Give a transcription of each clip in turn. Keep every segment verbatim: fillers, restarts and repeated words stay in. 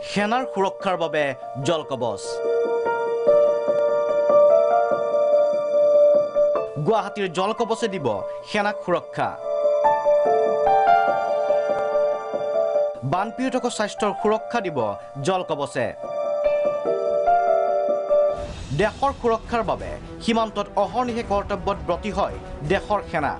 সেনাৰ সুৰক্ষাৰ বাবে জল কবচ। গুৱাহাটীৰ জল কবচে দিব সেনাক সুৰক্ষা। বানপীড়িতক স্বাস্থ্যৰ সুৰক্ষা দিব জল কবচে। দেশৰ সুৰক্ষাৰ বাবে সীমান্তত অহৰ্নিশে কৰ্তব্যত ব্ৰতী হয় দেশৰ সেনা।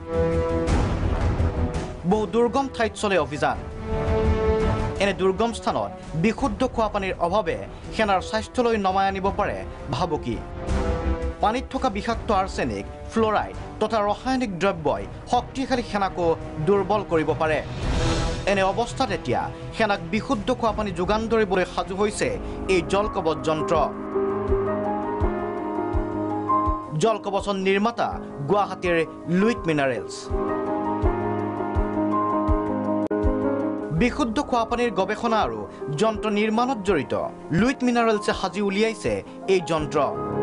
বহু দুৰ্গম ঠাইত চলে অভিযান। এনে দুৰ্গম স্থানত বিশুদ্ধ খোৱা পানীৰ অভাৱে সেনাৰ স্বাস্থ্যলৈ নমাই আনিব পাৰে ভাবুকি। পানীত থকা বিষাক্ত আৰ্ছেনিক, ফ্ল'ৰাইড তথা ৰাসায়নিক দ্ৰব্যই শক্তিশালী সেনাকো দুৰ্বল কৰিব পাৰে। এনে অৱস্থাত এতিয়া সেনাক বিশুদ্ধ খোৱা পানী যোগান ধৰিবলৈ সাজু হৈছে এই জল কবচ যন্ত্ৰ। জল কবচৰ নিৰ্মাতা গুৱাহাটীৰ লুইট মিনাৰেলছ। বিশুদ্ধ খোৱা পানীৰ গৱেষণা আৰু যন্ত্ৰ নিৰ্মাণত জড়িত লুইট মিনাৰেলছে সাজি উলিয়াইছে এই যন্ত্ৰ।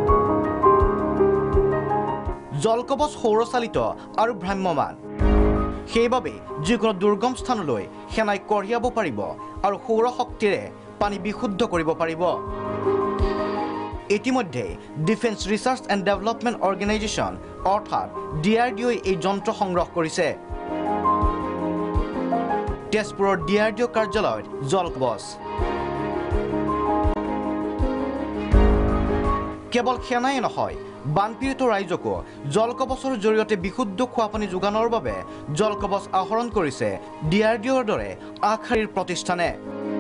জল কবচ সৌৰচালিত আৰু ভ্ৰাম্যমান। সেইবাবে যিকোনো দুৰ্গম স্থানলৈ সেনাই কঢ়িয়াব পাৰিব আৰু সৌৰ শক্তিৰে পানী বিশুদ্ধ কৰিব পাৰিব। ইতিমধ্যে defence research and development organisation অৰ্থাৎ ডি আৰ ডি অ'ই এই যন্ত্ৰ সংগ্ৰহ কৰিছে। তেজপুৰৰ ডি আৰ ডি অ' কাৰ্যালয়ত জল কবচ। কেৱল সেনাই নহয়, বানপীড়িত ৰাইজকো জল কবচৰ জৰিয়তে বিশুদ্ধ খোৱা পানী যোগানৰ বাবে জল কবচ আহৰণ কৰিছে ডি আৰ ডি অ'ৰ দৰে আগশাৰীৰ প্ৰতিষ্ঠানে।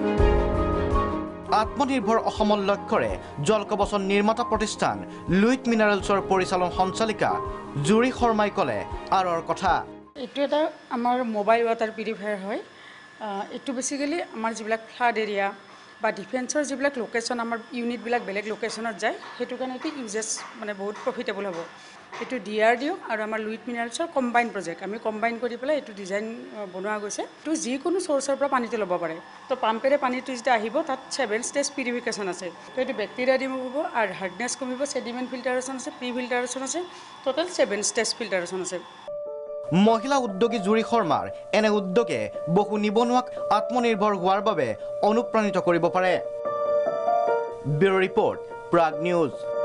আত্মনিৰ্ভৰ অসমৰ লক্ষ্যৰে জল কবচৰ নিৰ্মাতা প্ৰতিষ্ঠান লুইট মিনাৰেলছৰ পৰিচালন সঞ্চালিকা জুৰি শৰ্মাই ক'লে আৰৰ কথা। এইটো এটা আমাৰ মোবাইল ৱাটাৰ পিউৰিফায়াৰ হয়। এইটো বেচিকেলি আমাৰ যিবিলাক ফ্লাড এৰিয়া বা ডিফেন্সৰ যিবিলাক লোকেশ্যন আমাৰ ইউনিটবিলাক বেলেগ লোকেশ্যনত যায়, সেইটো কাৰণে এইটো ইউজেছ মানে বহুত প্ৰফিটেবল হ'ব। এইটো ডি আৰ ডি অ' আৰু আমাৰ লুইট মিনাৰেলছৰ কম্বাইন প্ৰজেক্ট। আমি কম্বাইন কৰি পেলাই এইটো ডিজাইন বনোৱা গৈছে। এইটো যিকোনো চ'ৰ্চৰ পৰা পানীটো ল'ব পাৰে। তো পাম্পেৰে পানীটো যেতিয়া আহিব তাত ছেভেন ষ্টেজ পিউৰিফিকেশ্যন আছে। তো এইটো বেক্টেৰিয়া ৰিমুভ হ'ব আৰু হাৰ্ডনেছ কমিব, ছেডিমেণ্ট ফিল্টাৰেশ্যন আছে, প্ৰি ফিল্টাৰেশ্যন আছে, টোটেল ছেভেন ষ্টেজ ফিল্টাৰেশ্যন আছে। মহিলা উদ্যোগী জুৰি শৰ্মাৰ এনে উদ্যোগে বহু নিবনুৱাক আত্মনিৰ্ভৰ হোৱাৰ বাবে অনুপ্ৰাণিত কৰিব পাৰে। Bureau report, Prag news.